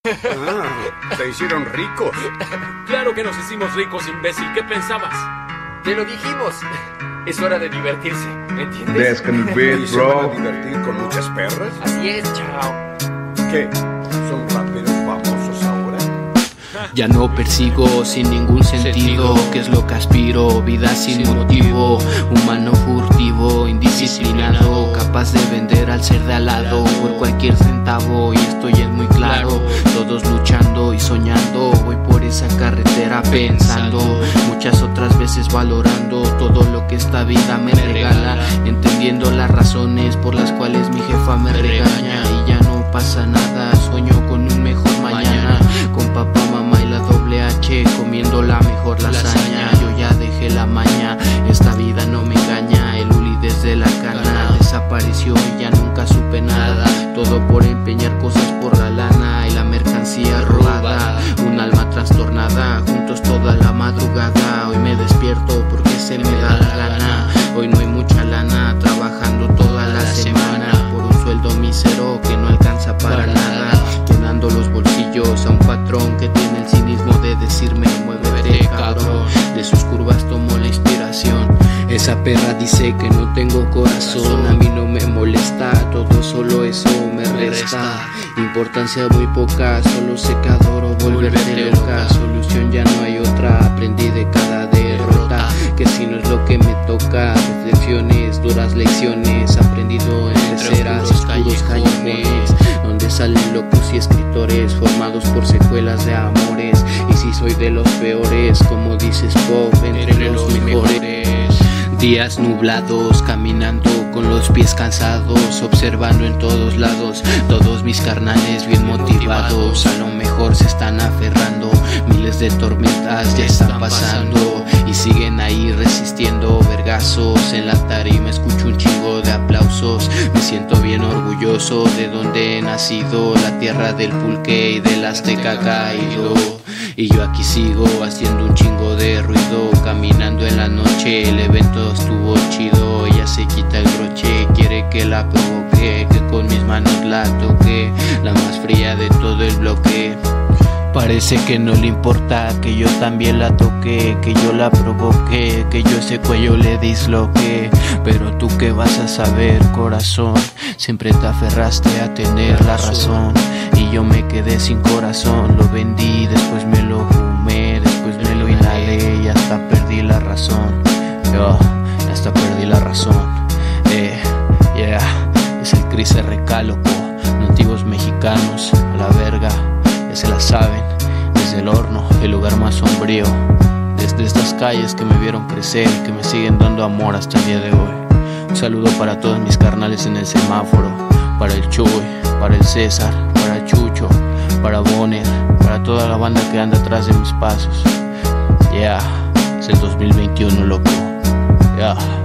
Se hicieron ricos. Claro que nos hicimos ricos, imbécil. ¿Qué pensabas? Te lo dijimos. Es hora de divertirse, ¿me entiendes? That's gonna be ¿Y it, se van a bro. divertir con muchas perras? Así es, chao. ¿Qué? ¿Son raperos famosos ahora? Ya no persigo sin ningún sentido, que es lo que aspiro, vida sin motivo, humano furtivo, indisciplinado, capaz de vender al ser de al lado por cualquier centavo, y esto ya es muy claro, todos luchando y soñando, voy por esa carretera pensando, muchas otras veces valorando todo lo que esta vida me regala, entendiendo las razones por las cuales mi jefa me regaña, y ya no pasa nada, sueño con un mejor mañana, con papá, mamá y la doble H, comiendo la mejor lasaña. Yo ya dejé la maña, esta vida no me engaña. El Uli desde la cana desapareció y ya nunca supe nada. Todo por empeñar cosas por la lana y la mercancía robada. Un alma trastornada, juntos toda la madrugada. Hoy me despierto porque se me da la gana. Hoy no hay mucha lana, trabajando toda la semana por un sueldo mísero que no alcanza para nada, llenando los bolsillos a un patrón que tiene el cinismo de decirme muévete cabrón, de sus curvas tomo la inspiración. Esa perra dice que no tengo corazón, a mí no me molesta, todo solo eso me resta. Importancia muy poca, solo sé que adoro volverte loca. Solución ya no hay otra, aprendí de cada derrota, que si no es lo que me toca, reflexiones, duras lecciones, aprendido en peceras, oscuros callejones, donde salen locos y escritores formados por secuelas de amores. Y si soy de los peores, como dices Pop, entre los mejores. Días nublados, caminando con los pies cansados, observando en todos lados, todos mis carnales bien motivados, a lo mejor se están aferrando, miles de tormentas ya están pasando, y siguen ahí resistiendo, vergazos en la tarima, escucho un chingo de aplausos, me siento bien orgulloso de donde he nacido, la tierra del pulque y del azteca caído. Y yo aquí sigo haciendo un chingo de ruido, caminando en la noche, el evento estuvo chido. Ella se quita el broche, quiere que la provoque, que con mis manos la toque, la más fría de todo el bloque. Parece que no le importa que yo también la toque, que yo la provoque, que yo ese cuello le disloque. Pero tú qué vas a saber, corazón, siempre te aferraste a tener la razón. Y yo me quedé sin corazón, lo vendí, después me lo fumé, después me lo inhalé y hasta perdí la razón. Yo hasta perdí la razón. Es el Cris RK, loco, nativos mexicanos, a la verga. Ya se la saben, desde el horno, el lugar más sombrío, desde estas calles que me vieron crecer y que me siguen dando amor hasta el día de hoy. Un saludo para todos mis carnales en el semáforo, para el Chuy, para el César, para Chucho, para Bonner, para toda la banda que anda atrás de mis pasos. Es el 2021, loco.